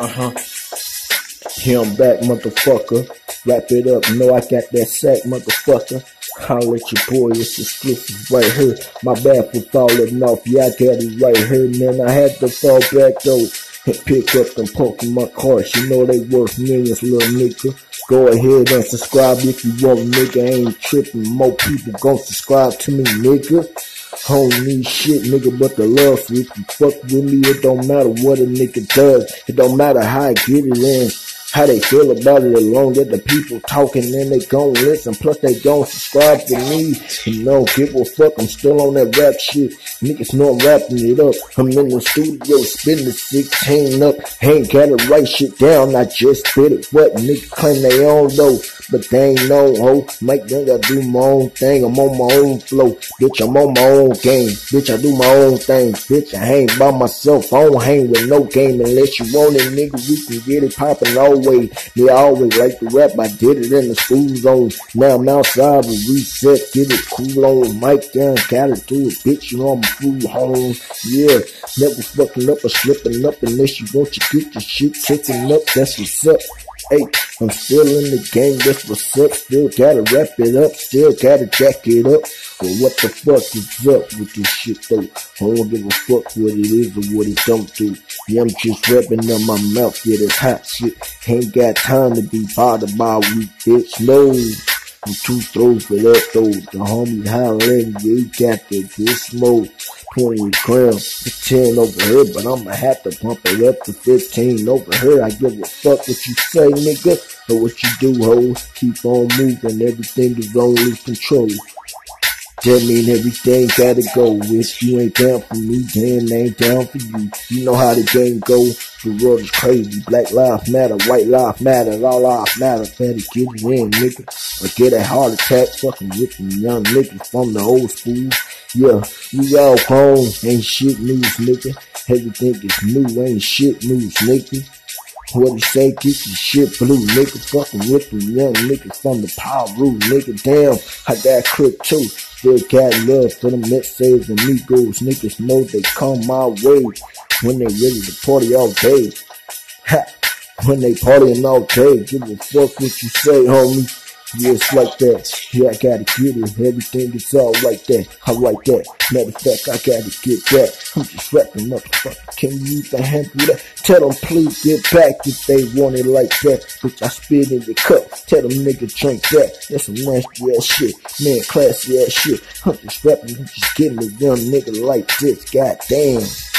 Here I'm back, motherfucker. Wrap it up, know I got that sack, motherfucker. Holla at your boy, it's exclusive right here. My bad for falling off, yeah, I got it right here, man. I had to fall back though and pick up them Pokemon cards. You know they worth millions, little nigga. Go ahead and subscribe if you want, nigga. I ain't tripping, more people gon' subscribe to me, nigga. I don't need shit, nigga, but the love. So if you fuck with me, it don't matter what a nigga does. It don't matter how I get it in, how they feel about it, as long as the people talking and they gon' listen. Plus they gon' subscribe to me. And don't give a fuck, I'm still on that rap shit. Niggas know I'm rapping it up. I'm in the studio spitting the 16 up. Ain't gotta write shit down, I just spit it. What niggas claim they own though, but they ain't no hoe. Mike done gotta do my own thing, I'm on my own flow. Bitch, I'm on my own game. Bitch, I do my own thing. Bitch, I hang by myself, I don't hang with no game. Unless you want it, nigga, we can get it poppin' always. They always like to rap, I did it in the school zone. Now I'm outside with reset, get it cool on. Mike down, gotta do it, bitch, you know I'm a fool home. Yeah, never fucking up or slipping up unless you want to get your shit taken up, that's what's up. Hey, I'm still in the game, that's what's up. Still gotta wrap it up, still gotta jack it up. But what the fuck is up with this shit though? I don't give a fuck what it is or what it don't do. Yeah, I'm just rapping in my mouth, yeah, that's hot shit. Ain't got time to be bothered by a weak bitch, no. I'm too throws for that though. The homie hollering, yeah, he got that good smoke. 20 grams, 10 over here, but I'ma have to pump it up to 15 over here. I give a fuck what you say, nigga, or what you do, ho. Keep on moving, everything is on loose control. That mean everything gotta go. If you ain't down for me, then they ain't down for you. You know how the game go. The world is crazy. Black lives matter, white lives matter, all lives matter. Better get it in, nigga, or get a heart attack. Fucking with them young niggas from the old school. Yeah, we all grown, ain't shit news, nigga. Everything is new, ain't shit news, nigga. What he say, keep your shit blue, nigga. Fucking with them young niggas from the power rule, nigga. Damn, I got crip too. Still got love for them Mexes and Migos. Niggas know they come my way when they ready to party all day. Ha! When they partying all day, give a fuck what you say, homie. Yeah, it's like that. Yeah, I gotta get it. Everything is all like that. I like that. Matter of fact, I gotta get that. I'm just rapping, motherfucker. Can you even handle that? Tell them please get back if they want it like that. Bitch, I spit in the cup. Tell them nigga drink that. That's some nasty ass shit. Man, classy ass shit. I'm just rapping. I'm just getting a young nigga like this. Goddamn.